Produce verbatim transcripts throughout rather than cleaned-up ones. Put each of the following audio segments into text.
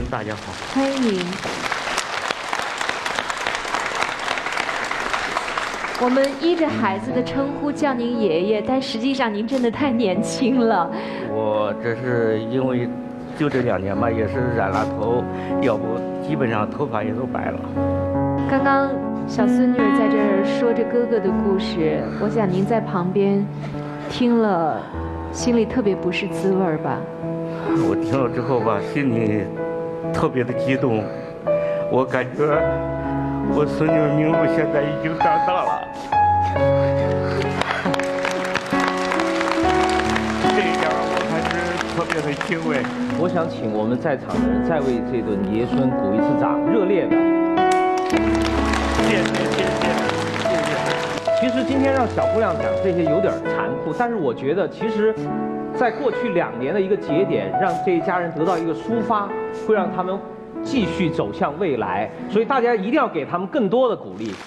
大家好， 欢迎。我们依着孩子的称呼叫您爷爷，但实际上您真的太年轻了。 我这是因为就这两年吧，也是染了头，要不基本上头发也都白了。 刚刚小孙女儿在这儿说着哥哥的故事，我想您在旁边听了，心里特别不是滋味吧？ 我听了之后吧，心里特别的激动，我感觉我孙女明露现在已经长大了，这一点我还是特别的欣慰。 我想请我们在场的人再为这顿爷孙鼓一次掌，热烈的。 谢谢谢谢谢谢。 其实今天让小姑娘讲这些有点残酷，但是我觉得其实，在过去两年的一个节点，让这一家人得到一个抒发，会让他们继续走向未来。所以大家一定要给他们更多的鼓励。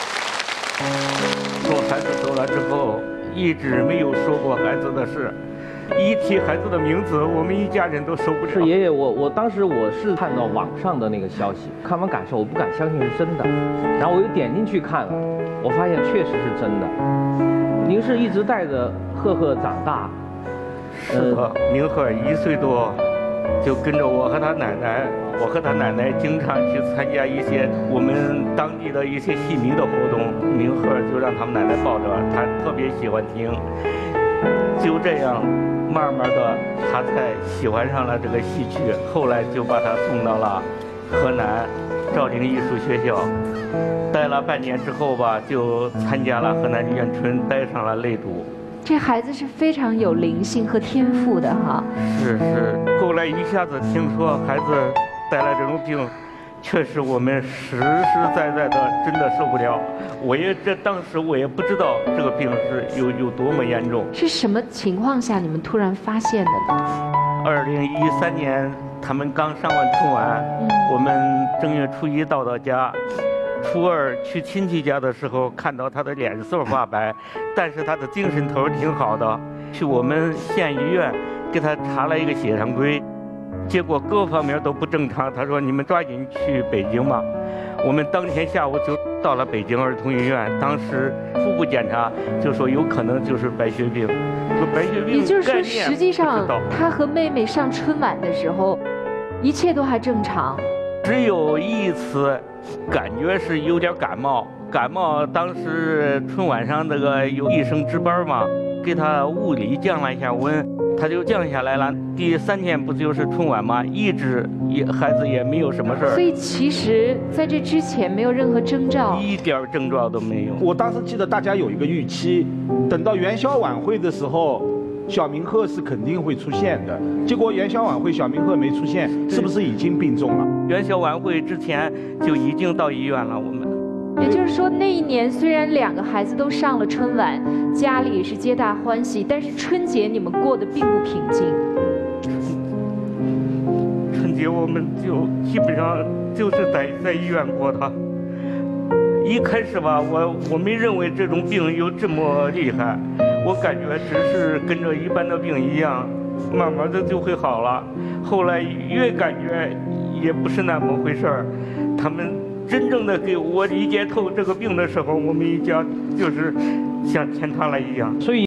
从孩子走了之后，一直没有说过孩子的事。一提孩子的名字，我们一家人都受不了。 是爷爷，我我当时我是看到网上的那个消息，看完感受，我不敢相信是真的。然后我又点进去看了，我发现确实是真的。您是一直带着赫赫长大。 是的，明赫一岁多，就跟着我和他奶奶，我和他奶奶经常去参加一些我们当地的一些戏迷的活动。明赫就让他们奶奶抱着，他特别喜欢听。就这样，慢慢的，他才喜欢上了这个戏曲。后来就把他送到了河南赵陵艺术学校，待了半年之后吧，就参加了河南元春，待上了擂主。 这孩子是非常有灵性和天赋的哈。 是是，后来一下子听说孩子得了这种病，确实我们实实在在的真的受不了。我也这当时我也不知道这个病是有有多么严重。 是什么情况下你们突然发现的呢？ 二零一三年他们刚上完春晚，嗯、我们正月初一到到家。初二去亲戚家的时候，看到他的脸色发白，但是他的精神头挺好的。去我们县医院给他查了一个血常规，结果各方面都不正常。他说：“你们抓紧去北京吧。”我们当天下午就到了北京儿童医院，当时初步检查就说有可能就是白血病。这白血病也就是说，实际上他和妹妹上春晚的时候，一切都还正常。 只有一次感觉是有点感冒，感冒当时春晚上那个有医生值班嘛，给他物理降了一下温，他就降下来了。第三天不就是春晚吗？一直也孩子也没有什么事儿。 所以其实在这之前没有任何征兆， 一点症状都没有。 我当时记得大家有一个预期，等到元宵晚会的时候，小明赫是肯定会出现的。结果元宵晚会小明赫没出现，是不是已经病重了？ 元宵晚会之前就已经到医院了。我们也就是说，那一年虽然两个孩子都上了春晚，家里也是皆大欢喜，但是春节你们过得并不平静。 春节我们就基本上就是在在医院过的。一开始吧，我我没认为这种病有这么厉害，我感觉只是跟着一般的病一样，慢慢的就会好了。后来越感觉也不是那么回事儿，他们真正的给我理解透这个病的时候，我们一家就是像天塌了一样。 所以。